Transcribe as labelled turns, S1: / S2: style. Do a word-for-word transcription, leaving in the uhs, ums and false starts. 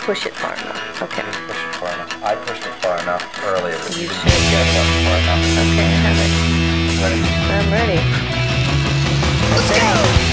S1: push it far enough. Okay.
S2: Push it far enough. I pushed it far enough earlier, but
S1: You
S2: you didn't
S1: should.
S2: get it far enough.
S1: Okay, I have it.
S2: Ready?
S1: I'm ready.
S3: Let's go!